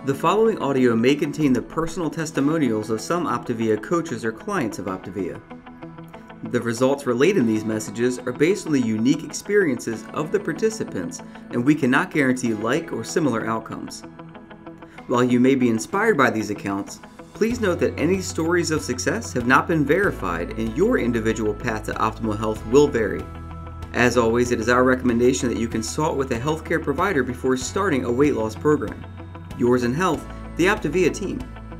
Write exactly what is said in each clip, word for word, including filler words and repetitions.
The following audio may contain the personal testimonials of some Optavia coaches or clients of Optavia. The results relayed in these messages are based on the unique experiences of the participants, and we cannot guarantee like or similar outcomes. While you may be inspired by these accounts, please note that any stories of success have not been verified, and your individual path to optimal health will vary. As always, it is our recommendation that you consult with a healthcare provider before starting a weight loss program. Yours in health, the Optavia team.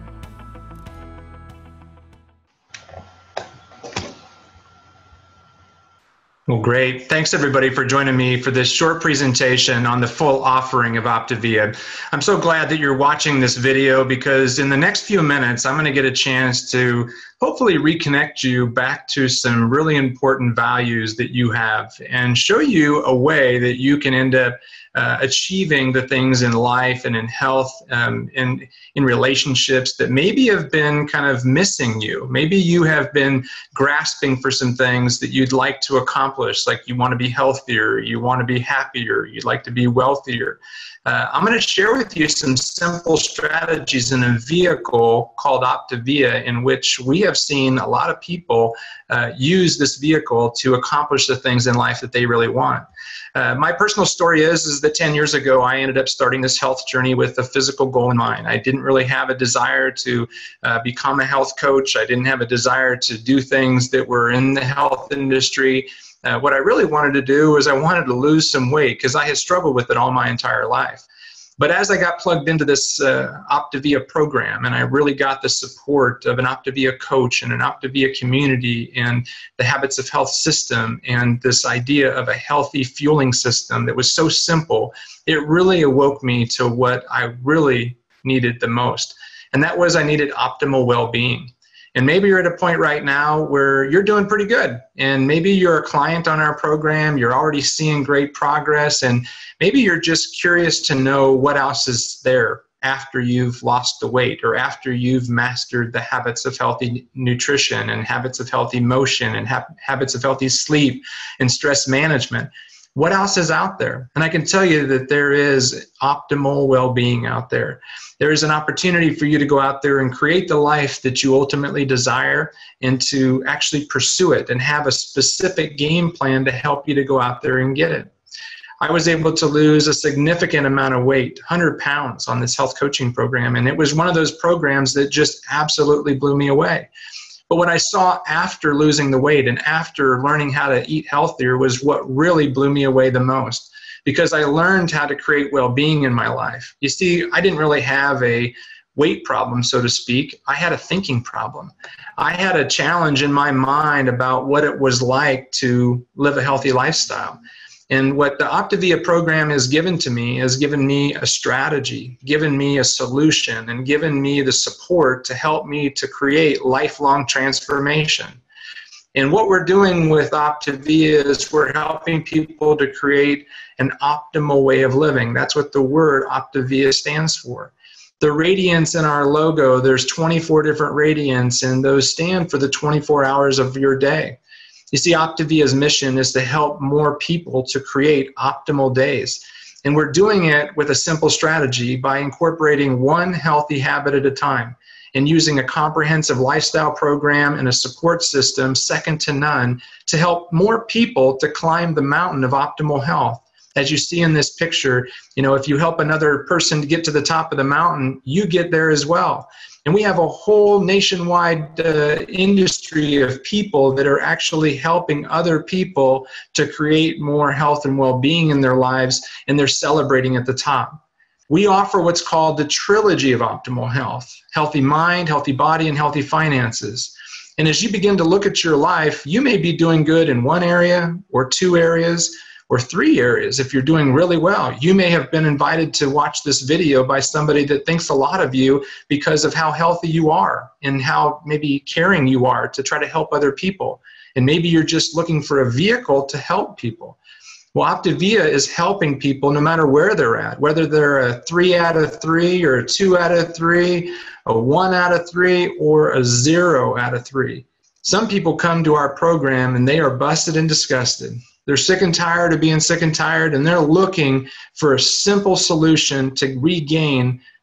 Well, great. Thanks everybody for joining me for this short presentation on the full offering of Optavia. I'm so glad that you're watching this video because in the next few minutes, I'm going to get a chance to hopefully reconnect you back to some really important values that you have and show you a way that you can end up uh, achieving the things in life and in health um, and in relationships that maybe have been kind of missing you. Maybe you have been grasping for some things that you'd like to accomplish, like you want to be healthier, you want to be happier, you'd like to be wealthier. Uh, I'm going to share with you some simple strategies in a vehicle called Optavia, in which we have seen a lot of people uh, use this vehicle to accomplish the things in life that they really want. Uh, my personal story is, is that ten years ago, I ended up starting this health journey with a physical goal in mind. I didn't really have a desire to uh, become a health coach. I didn't have a desire to do things that were in the health industry. Uh, what I really wanted to do was I wanted to lose some weight because I had struggled with it all my entire life. But as I got plugged into this uh, Optavia program and I really got the support of an Optavia coach and an Optavia community and the Habits of Health system and this idea of a healthy fueling system that was so simple, it really awoke me to what I really needed the most. And that was I needed optimal well-being. And maybe you're at a point right now where you're doing pretty good. And maybe you're a client on our program, you're already seeing great progress, and maybe you're just curious to know what else is there after you've lost the weight or after you've mastered the habits of healthy nutrition and habits of healthy motion and ha- habits of healthy sleep and stress management. What else is out there? And I can tell you that there is optimal well-being out there. There is an opportunity for you to go out there and create the life that you ultimately desire and to actually pursue it and have a specific game plan to help you to go out there and get it. I was able to lose a significant amount of weight, one hundred pounds, on this health coaching program. And it was one of those programs that just absolutely blew me away. But what I saw after losing the weight and after learning how to eat healthier was what really blew me away the most, because I learned how to create well-being in my life. You see, I didn't really have a weight problem, so to speak. I had a thinking problem. I had a challenge in my mind about what it was like to live a healthy lifestyle. And what the Optavia program has given to me has given me a strategy, given me a solution, and given me the support to help me to create lifelong transformation. And what we're doing with Optavia is we're helping people to create an optimal way of living. That's what the word Optavia stands for. The radiants in our logo, there's twenty-four different radiants, and those stand for the twenty-four hours of your day. You see, Optavia's mission is to help more people to create optimal days. And we're doing it with a simple strategy by incorporating one healthy habit at a time and using a comprehensive lifestyle program and a support system second to none to help more people to climb the mountain of optimal health. As you see in this picture, you know, if you help another person to get to the top of the mountain, you get there as well. And we have a whole nationwide uh, industry of people that are actually helping other people to create more health and well-being in their lives, and they're celebrating at the top. We offer what's called the Trilogy of optimal health: healthy mind, healthy body, and healthy finances. And as you begin to look at your life, you may be doing good in one area or two areas, or three areas. If you're doing really well, you may have been invited to watch this video by somebody that thinks a lot of you because of how healthy you are and how maybe caring you are to try to help other people. And maybe you're just looking for a vehicle to help people. Well, Optavia is helping people no matter where they're at, whether they're a three out of three or a two out of three, a one out of three, or a zero out of three. Some people come to our program and they are busted and disgusted. They're sick and tired of being sick and tired, and they're looking for a simple solution to regain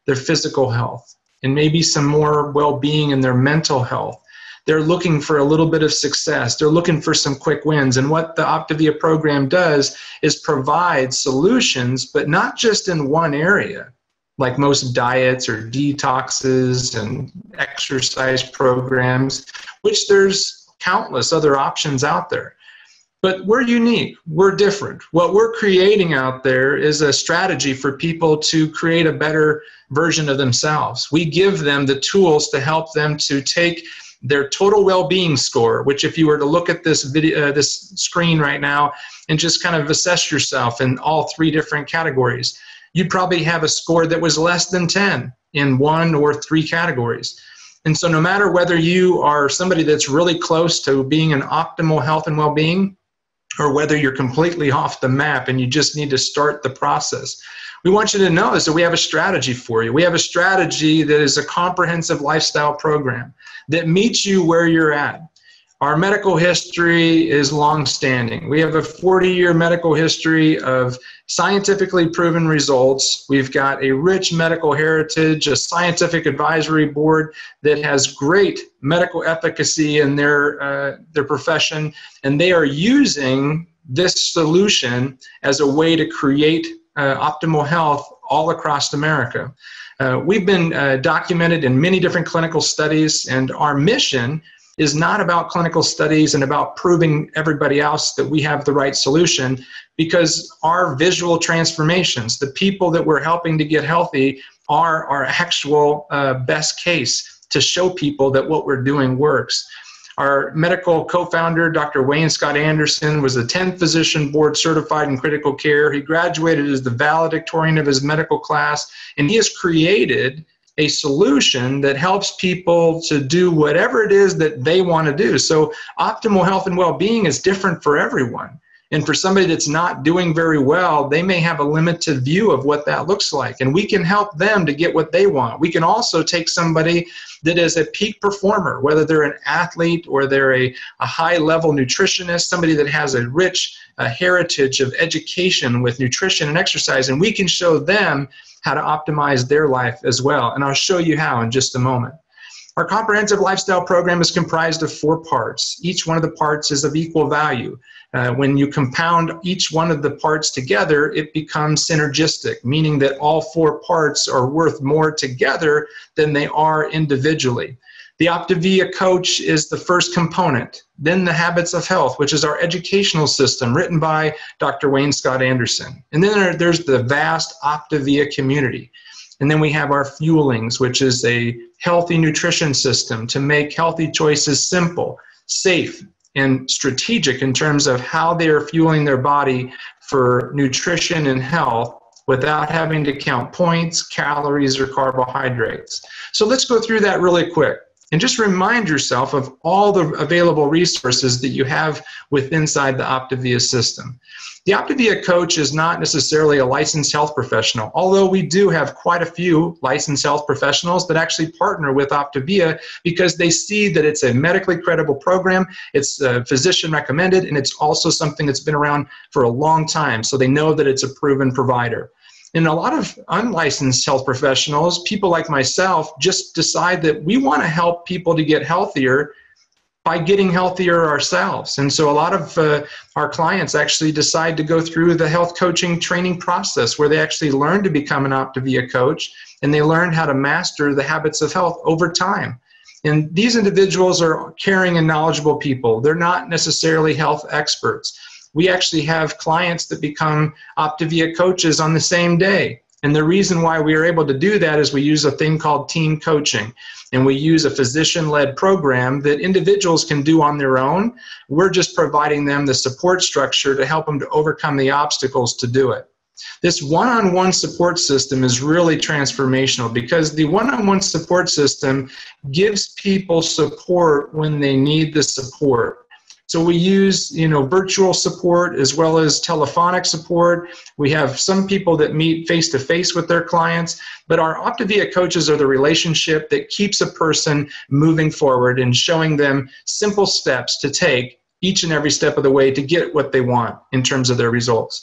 their physical health and maybe some more well-being in their mental health. They're looking for a little bit of success. They're looking for some quick wins. And what the Optavia program does is provide solutions, but not just in one area, like most diets or detoxes and exercise programs, which there's countless other options out there. But we're unique. We're different. What we're creating out there is a strategy for people to create a better version of themselves. We give them the tools to help them to take their total well-being score, which if you were to look at this video, uh, this screen right now and just kind of assess yourself in all three different categories, you'd probably have a score that was less than ten in one or three categories. And so no matter whether you are somebody that's really close to being in optimal health and well-being, or whether you're completely off the map and you just need to start the process, we want you to know is that we have a strategy for you. We have a strategy that is a comprehensive lifestyle program that meets you where you're at. Our medical history is long-standing. We have a forty-year medical history of scientifically proven results. We've got a rich medical heritage, a scientific advisory board that has great medical efficacy in their, uh, their profession, and they are using this solution as a way to create uh, optimal health all across America. Uh, we've been uh, documented in many different clinical studies, and our mission is not about clinical studies and about proving everybody else that we have the right solution, because our visual transformations, the people that we're helping to get healthy, are our actual uh, best case to show people that what we're doing works. Our medical co-founder, Doctor Wayne Scott Anderson, was a tenth physician board certified in critical care. He graduated as the valedictorian of his medical class, and he has created a solution that helps people to do whatever it is that they want to do. So optimal health and well-being is different for everyone. And for somebody that's not doing very well, they may have a limited view of what that looks like. And we can help them to get what they want. We can also take somebody that is a peak performer, whether they're an athlete or they're a, a high-level nutritionist, somebody that has a rich uh, heritage of education with nutrition and exercise, and we can show them how to optimize their life as well. And I'll show you how in just a moment. Our comprehensive lifestyle program is comprised of four parts. Each one of the parts is of equal value. Uh, when you compound each one of the parts together, it becomes synergistic, meaning that all four parts are worth more together than they are individually. The Optavia Coach is the first component. Then the Habits of Health, which is our educational system written by Doctor Wayne Scott Anderson. And then there, there's the vast Optavia community. And then we have our Fuelings, which is a healthy nutrition system to make healthy choices simple, safe, and strategic in terms of how they are fueling their body for nutrition and health without having to count points, calories, or carbohydrates. So let's go through that really quick. And just remind yourself of all the available resources that you have within inside the Optavia system. The Optavia Coach is not necessarily a licensed health professional, although we do have quite a few licensed health professionals that actually partner with Optavia because they see that it's a medically credible program, it's uh, physician recommended, and it's also something that's been around for a long time, so they know that it's a proven provider. And a lot of unlicensed health professionals, people like myself, just decide that we want to help people to get healthier by getting healthier ourselves. And so a lot of uh, our clients actually decide to go through the health coaching training process where they actually learn to become an Optavia coach and they learn how to master the habits of health over time. And these individuals are caring and knowledgeable people. They're not necessarily health experts. We actually have clients that become Optavia coaches on the same day. And the reason why we are able to do that is we use a thing called team coaching. And we use a physician-led program that individuals can do on their own. We're just providing them the support structure to help them to overcome the obstacles to do it. This one-on-one support system is really transformational because the one-on-one support system gives people support when they need the support. So we use, you know, virtual support as well as telephonic support. We have some people that meet face-to-face with their clients, but our Optavia coaches are the relationship that keeps a person moving forward and showing them simple steps to take each and every step of the way to get what they want in terms of their results.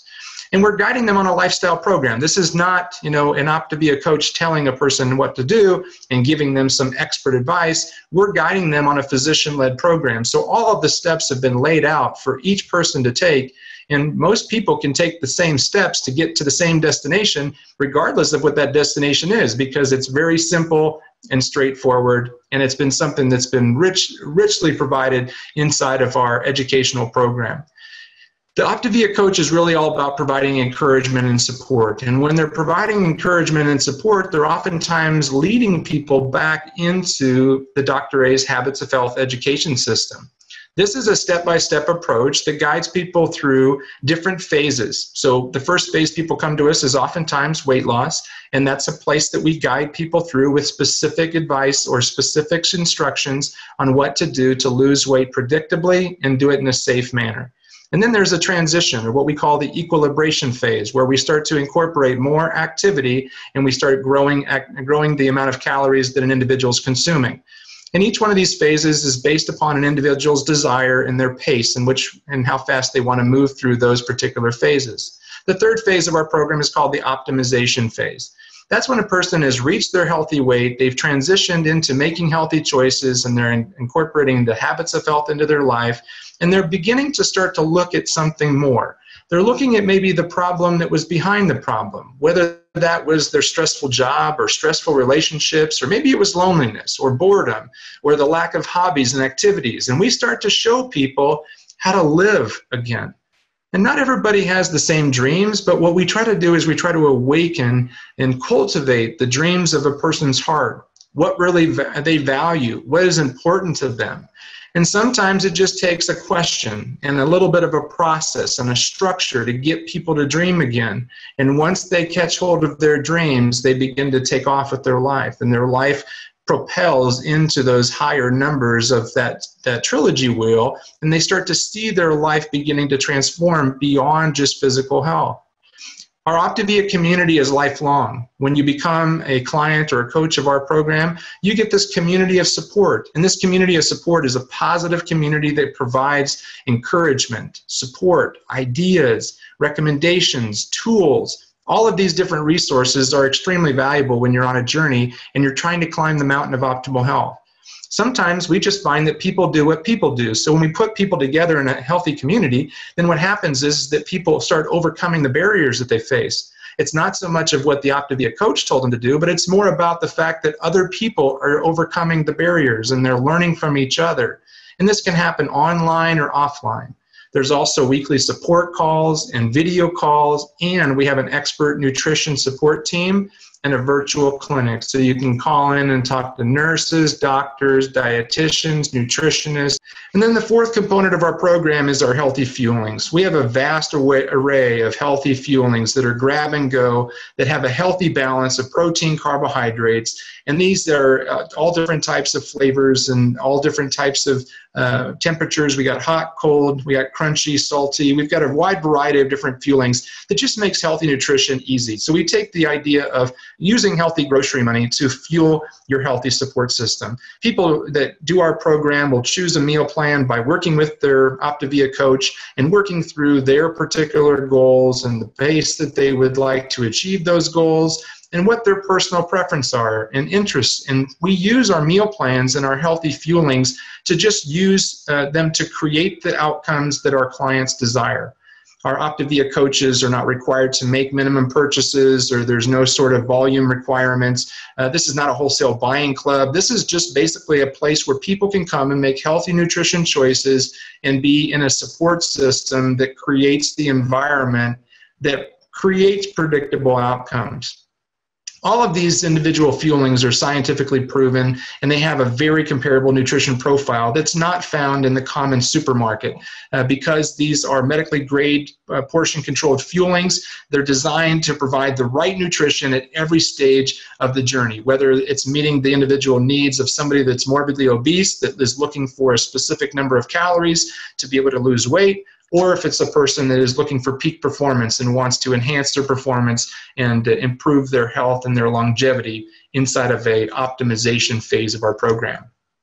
And we're guiding them on a lifestyle program. This is not, you know, an Optavia coach telling a person what to do and giving them some expert advice. We're guiding them on a physician-led program. So all of the steps have been laid out for each person to take, and most people can take the same steps to get to the same destination, regardless of what that destination is, because it's very simple and straightforward, and it's been something that's been rich, richly provided inside of our educational program. The Optavia coach is really all about providing encouragement and support. And when they're providing encouragement and support, they're oftentimes leading people back into the Doctor A's Habits of Health education system. This is a step-by-step approach that guides people through different phases. So the first phase people come to us is oftentimes weight loss, and that's a place that we guide people through with specific advice or specific instructions on what to do to lose weight predictably and do it in a safe manner. And then there's a transition, or what we call the equilibration phase, where we start to incorporate more activity and we start growing, growing the amount of calories that an individual is consuming. And each one of these phases is based upon an individual's desire and their pace and which and how fast they want to move through those particular phases. The third phase of our program is called the optimization phase. That's when a person has reached their healthy weight, they've transitioned into making healthy choices, and they're in, incorporating the habits of health into their life, and they're beginning to start to look at something more. They're looking at maybe the problem that was behind the problem, whether that was their stressful job or stressful relationships, or maybe it was loneliness or boredom or the lack of hobbies and activities. And we start to show people how to live again. And not everybody has the same dreams, but what we try to do is we try to awaken and cultivate the dreams of a person's heart, what really they value, what is important to them. And sometimes it just takes a question and a little bit of a process and a structure to get people to dream again. And once they catch hold of their dreams, they begin to take off with their life, and their life propels into those higher numbers of that, that trilogy wheel, and they start to see their life beginning to transform beyond just physical health. Our Optavia community is lifelong. When you become a client or a coach of our program, you get this community of support. And this community of support is a positive community that provides encouragement, support, ideas, recommendations, tools. All of these different resources are extremely valuable when you're on a journey and you're trying to climb the mountain of optimal health. Sometimes we just find that people do what people do. So when we put people together in a healthy community, then what happens is that people start overcoming the barriers that they face. It's not so much of what the Optavia coach told them to do, but it's more about the fact that other people are overcoming the barriers and they're learning from each other. And this can happen online or offline. There's also weekly support calls and video calls, and we have an expert nutrition support team and a virtual clinic. So you can call in and talk to nurses, doctors, dietitians, nutritionists. And then the fourth component of our program is our healthy fuelings. We have a vast array of healthy fuelings that are grab and go, that have a healthy balance of protein, carbohydrates. And these are uh, all different types of flavors and all different types of uh, temperatures. We got hot, cold, we got crunchy, salty. We've got a wide variety of different fuelings that just makes healthy nutrition easy. So we take the idea of using healthy grocery money to fuel your healthy support system. People that do our program will choose a meal plan by working with their Optavia coach and working through their particular goals and the pace that they would like to achieve those goals, and what their personal preferences are and interests. And we use our meal plans and our healthy fuelings to just use uh, them to create the outcomes that our clients desire. Our Optavia coaches are not required to make minimum purchases, or there's no sort of volume requirements. Uh, this is not a wholesale buying club. This is just basically a place where people can come and make healthy nutrition choices and be in a support system that creates the environment that creates predictable outcomes. All of these individual fuelings are scientifically proven, and they have a very comparable nutrition profile that's not found in the common supermarket. Uh, because these are medically grade uh, portion-controlled fuelings, they're designed to provide the right nutrition at every stage of the journey, whether it's meeting the individual needs of somebody that's morbidly obese that is looking for a specific number of calories to be able to lose weight, or if it's a person that is looking for peak performance and wants to enhance their performance and uh, improve their health and their longevity inside of a optimization phase of our program.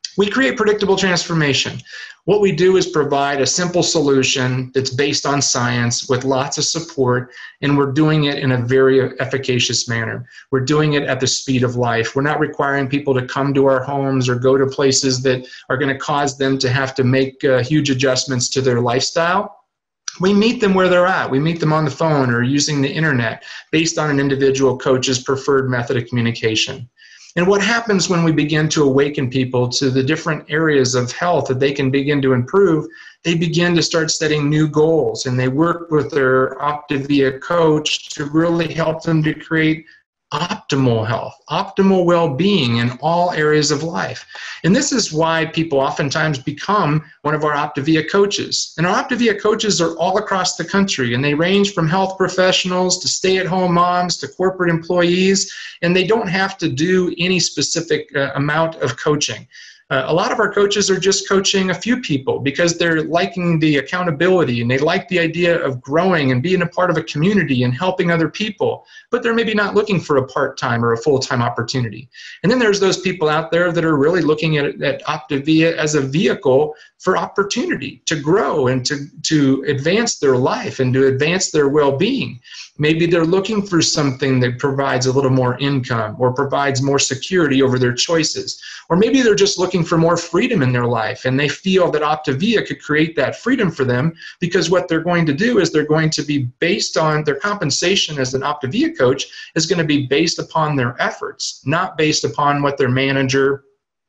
We create predictable transformation. What we do is provide a simple solution that's based on science with lots of support, and we're doing it in a very efficacious manner. We're doing it at the speed of life. We're not requiring people to come to our homes or go to places that are going to cause them to have to make uh, huge adjustments to their lifestyle. We meet them where they're at. We meet them on the phone or using the internet based on an individual coach's preferred method of communication. And what happens when we begin to awaken people to the different areas of health that they can begin to improve, they begin to start setting new goals, and they work with their Optavia coach to really help them to create optimal health, optimal well-being in all areas of life. And this is why people oftentimes become one of our Optavia coaches. And our Optavia coaches are all across the country, and they range from health professionals to stay-at-home moms to corporate employees, and they don't have to do any specific uh, amount of coaching. Uh, a lot of our coaches are just coaching a few people because they're liking the accountability and they like the idea of growing and being a part of a community and helping other people, but they're maybe not looking for a part-time or a full-time opportunity. And then there's those people out there that are really looking at, at Optavia as a vehicle for opportunity to grow and to, to advance their life and to advance their well-being. Maybe they're looking for something that provides a little more income or provides more security over their choices. Or maybe they're just looking for more freedom in their life, and they feel that Optavia could create that freedom for them, because what they're going to do is they're going to be based on their compensation as an Optavia coach is going to be based upon their efforts, not based upon what their manager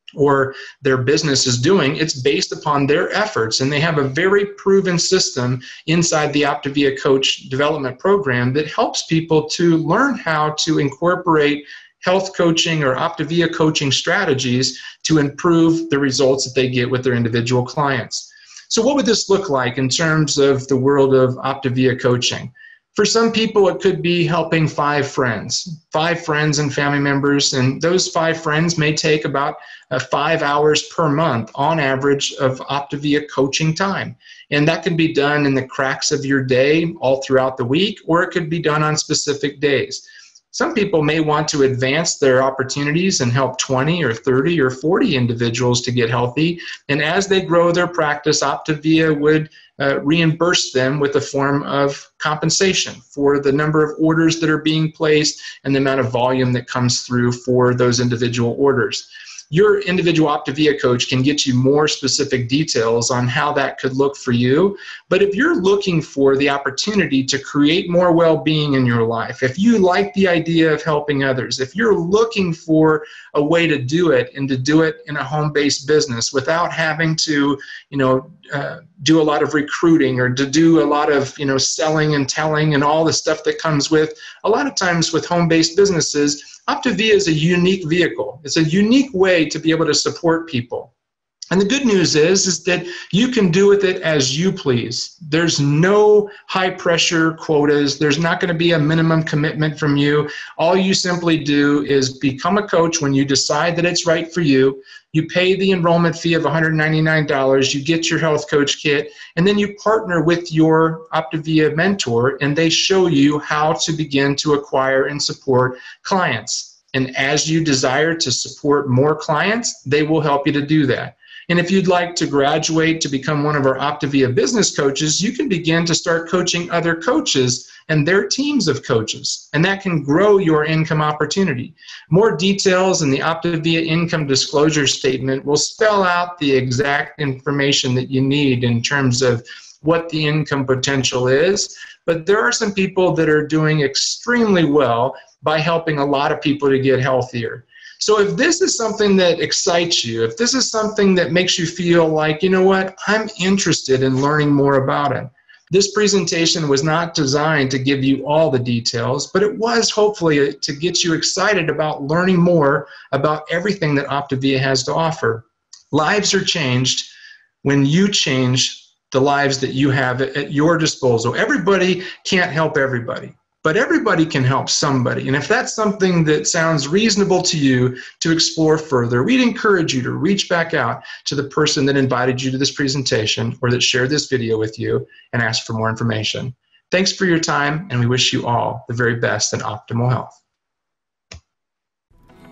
or their business is doing. It's based upon their efforts, and they have a very proven system inside the Optavia Coach Development Program that helps people to learn how to incorporate health coaching or Optavia coaching strategies to improve the results that they get with their individual clients. So what would this look like in terms of the world of Optavia coaching? For some people, it could be helping five friends, five friends and family members, and those five friends may take about uh, five hours per month on average of Optavia coaching time. And that can be done in the cracks of your day all throughout the week, or it could be done on specific days. Some people may want to advance their opportunities and help twenty or thirty or forty individuals to get healthy. And as they grow their practice, Optavia would uh, reimburse them with a form of compensation for the number of orders that are being placed and the amount of volume that comes through for those individual orders. Your individual Optavia coach can get you more specific details on how that could look for you. But if you're looking for the opportunity to create more well-being in your life, if you like the idea of helping others, if you're looking for a way to do it and to do it in a home-based business without having to, you know, uh, do a lot of recruiting or to do a lot of, you know, selling and telling and all the stuff that comes with, a lot of times with home-based businesses, Optavia is a unique vehicle. It's a unique way to be able to support people. And the good news is, is that you can do with it as you please. There's no high pressure quotas. There's not going to be a minimum commitment from you. All you simply do is become a coach when you decide that it's right for you. You pay the enrollment fee of one hundred ninety-nine dollars, you get your health coach kit, and then you partner with your Optavia mentor, and they show you how to begin to acquire and support clients. And as you desire to support more clients, they will help you to do that. And if you'd like to graduate to become one of our Optavia business coaches, you can begin to start coaching other coaches and their teams of coaches, and that can grow your income opportunity. More details in the Optavia income disclosure statement will spell out the exact information that you need in terms of what the income potential is, but there are some people that are doing extremely well by helping a lot of people to get healthier. So if this is something that excites you, if this is something that makes you feel like, you know what, I'm interested in learning more about it. This presentation was not designed to give you all the details, but it was hopefully to get you excited about learning more about everything that Optavia has to offer. Lives are changed when you change the lives that you have at your disposal. Everybody can't help everybody, but everybody can help somebody. And if that's something that sounds reasonable to you to explore further, we'd encourage you to reach back out to the person that invited you to this presentation or that shared this video with you and ask for more information. Thanks for your time, and we wish you all the very best in optimal health.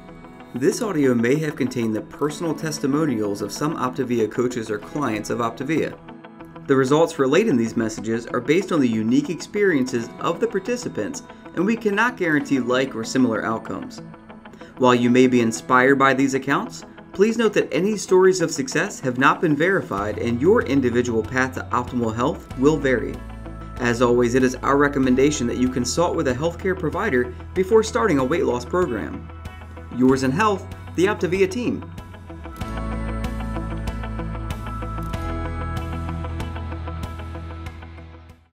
This audio may have contained the personal testimonials of some Optavia coaches or clients of Optavia. The results relayed in these messages are based on the unique experiences of the participants, and we cannot guarantee like or similar outcomes. While you may be inspired by these accounts, please note that any stories of success have not been verified and your individual path to optimal health will vary. As always, it is our recommendation that you consult with a healthcare provider before starting a weight loss program. Yours in health, the Optavia team.